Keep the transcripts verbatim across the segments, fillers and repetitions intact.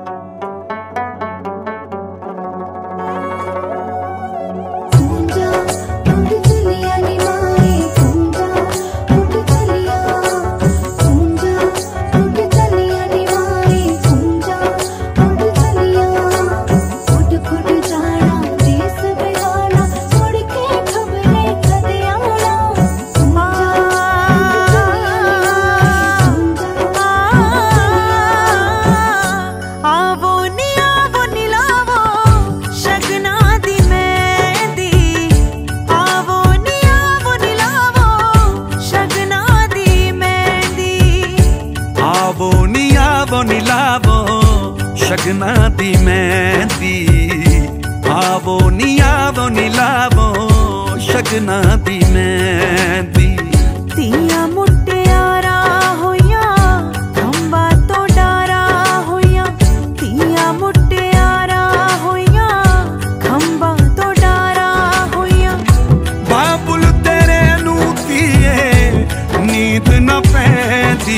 नीलावो शगना दी मेहंदी आवो नी आवो नीलावो शगना दी मेहंदी तिया मुटियारा होया खंबा तो डारा होया तिया मुटियारा होया खंबा तो डारा होया बाबुल तेरे नू किए नींद न पैंदी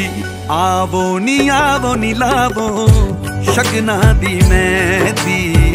आवो नी आवो नीलावो शगना दी मेहंदी।